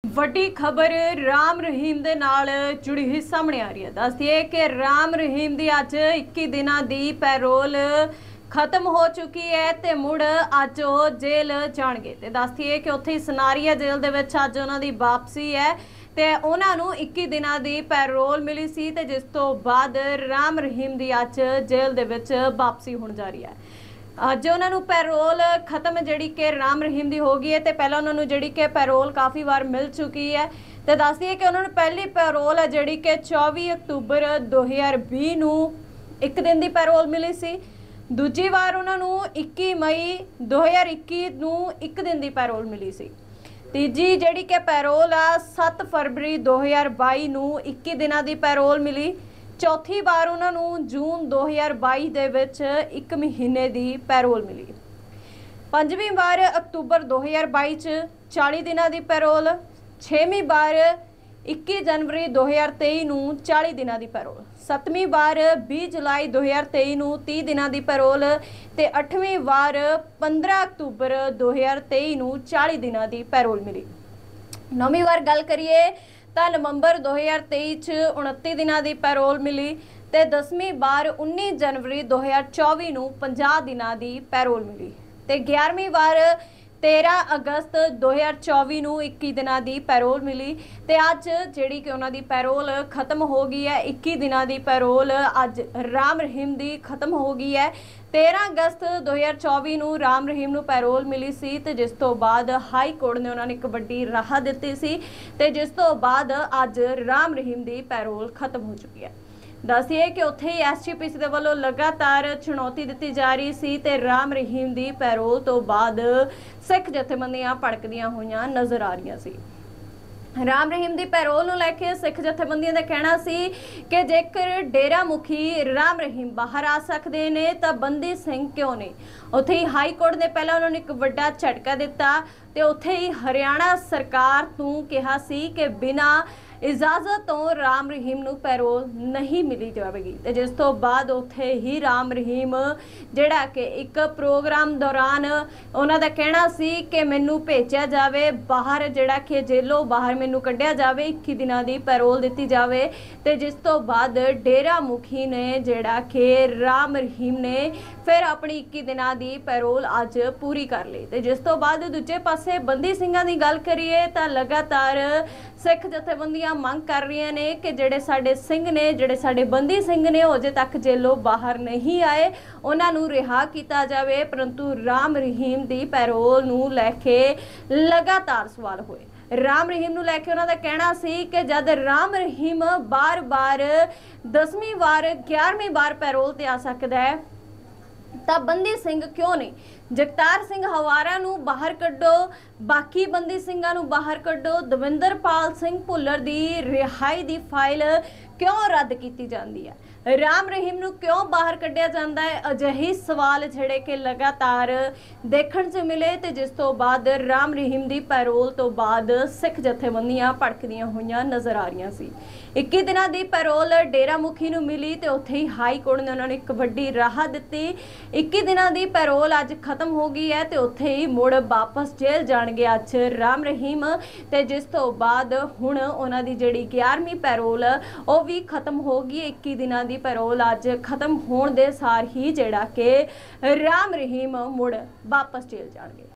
ਵੱਡੀ ਖਬਰ ਰਾਮ ਰਹੀਮ ਦੇ ਨਾਲ ਜੁੜੀ ਹੋਈ ਸਾਹਮਣੇ ਆ ਰਹੀ ਹੈ। ਦੱਸ ਦਈਏ ਕਿ ਰਾਮ ਰਹੀਮ ਦੀ ਅੱਜ 21 ਦਿਨਾਂ ਦੀ ਪੈਰੋਲ ਖਤਮ ਹੋ ਚੁੱਕੀ है ਤੇ ਮੁੜ ਅੱਜ ਉਹ ਜੇਲ੍ਹ ਜਾਣਗੇ। ਤੇ ਦੱਸ ਦਈਏ ਕਿ ਉੱਥੇ ਸਨਾਰੀਆ ਜੇਲ੍ਹ ਦੇ ਵਿੱਚ ਅੱਜ ਉਹਨਾਂ ਦੀ ਵਾਪਸੀ ਹੈ ਤੇ ਉਹਨਾਂ ਨੂੰ 21 ਦਿਨਾਂ ਦੀ ਪੈਰੋਲ ਮਿਲੀ ਸੀ ਤੇ ਜਿਸ ਤੋਂ ਬਾਅਦ ਰਾਮ ਰਹੀਮ ਦੀ ਅੱਜ ਜੇਲ੍ਹ ਦੇ ਵਿੱਚ ਵਾਪਸੀ ਹੋਣ ਜਾ ਰਹੀ ਹੈ। ਅੱਜ उन्होंने पैरोल खत्म जी कि राम रहीम की हो गई है तो पहले उन्होंने जी कि पैरोल काफ़ी बार मिल चुकी है। तो दस दिए कि उन्होंने पहली पैरोल है जी कि 24 अक्तूबर 2020 नूं एक दिन की पैरोल मिली सी। दूजी बार उन्होंने 21 मई 2021 नूं एक दिन की पैरोल मिली सी। तीजी जी कि पैरोल आ 7 फरवरी 2022 नूं 21 दिनों की पैरोल मिली। चौथी बार उन्होंने जून 2022 दे विच एक महीने की पैरोल मिली। पंजवीं बार अक्तूबर 2022 च 40 दिनों की पैरोल। छेवीं बार 21 जनवरी 2023 नूं 40 दिनों की पैरोल। सतवीं बार 20 जुलाई 2023 नूं 30 दिनों की पैरोल ते 8वीं बार 15 अक्तूबर 2023 नूं 40 दिनों की पैरोल मिली। 9वीं बार गल करिए तो नवंबर 2023 च 29 दिनों की पैरोल मिली ते 10वीं बार 19 जनवरी 2024 नूं 50 दिनों की पैरोल मिली ते 11वीं बार 13 अगस्त 2024 नूं 21 दिनों की पैरोल मिली ते अज जिहड़ी कि उन्हां दी पैरोल खत्म हो गई है। 21 दिनों की पैरोल अज राम रहीम दी खत्म हो गई है। 13 अगस्त 2024 नूं राम रहीम नूं पैरोल मिली सी ते जिस तो बाद हाई कोर्ट ने उन्होंने एक वड्डी राहत दित्ती सी ते जिस तो बाद अज राम रहीम दी पैरोल खत्म हो चुकी है। दसिए कि उत्थे ही SGPC दे वल्लों लगातार चुनौती दी जा रही सी ते राम रहीम दी पैरोल तो बाद सिख जथेबंदियां भड़कदियां होईयां नज़र आ रही सी। राम रहीम की पैरोल नूं लैके सिख जथेबंदियों का कहना सी कि जेकर डेरा मुखी राम रहीम बाहर आ सकते हैं तो बंदी सिंह क्यों नहीं। उत्थे ही हाई कोर्ट ने पहला उन्होंने एक वड्डा झटका दिता ते उत्थे ही हरियाणा सरकार नूं कहा सी कि बिना इजाजत तो राम रहीम नूं पैरोल नहीं मिली जाएगी। तो जिस तो बाद उत्थे ही राम रहीम जिहड़ा कि एक प्रोग्राम दौरान उन्हां दा कहना सी कि मैनू भेजा जाए बाहर, जिहड़ा कि जेलों बाहर मैनू कढ़िया जाए, 21 दिनों की पैरोल दी जाए। तो जिस तो बाद डेरा मुखी ने जिहड़ा कि राम रहीम ने फिर अपनी 21 दिनों की पैरोल अज पूरी कर ली। तो जिस तो बाद दूजे पासे बंदी सिंघां की गल करिए तो लगातार सिख जथेबंदियां मंग कर रही ने कि जिहड़े साडे सिंह ने, जिहड़े साडे बंदी सिंह ने अजे तक जेलों बाहर नहीं आए, उन्हां नूं रिहा किया जाए। परंतु राम रहीम की पैरोल नूं लैके लगातार सवाल होए। राम रहीम नूं लैके उन्हां दा कहना सी कि जद राम रहीम बार बार 10वीं बार 11वीं बार पैरोल ते आ सकदा है तो बंदी सिंह क्यों नहीं। जगतार सिंह हवारा नूं बाहर कड्डो, बाकी बंदी सिंघां नूं बाहर कड्डो। दविंदरपाल सिंह भुल्लर दी रिहाई दी फाइल क्यों रद्द की जाती है, राम रहीम नूं क्यों बाहर कढ़िया जाता है। अजिहे सवाल जिहड़े कि लगातार देखण च मिले ते जिस तो बाद राम रहीम की पैरोल तो बाद सिख जथेबंदियां भड़कदियां होईयां नज़र आ रही सी। 21 दिनों की पैरोल डेरा मुखी नूं मिली ते उत्थे ही हाई कोर्ट ने उन्होंने एक वड्डी राहत दित्ती। 21 दिनों की पैरोल अज खत्म हो गई है तो उत्थे ही मुड़ वापस जेल जाणगे अज राम रहीम ते जिस तो बाद हुण उन्हां दी जिहड़ी 11वीं पैरोल वो भी खत्म हो गई। 21 दिनों की पैरोल अज खत्म होने दे सार ही जिहड़ा कि राम रहीम मुड़ वापस जेल जाणगे।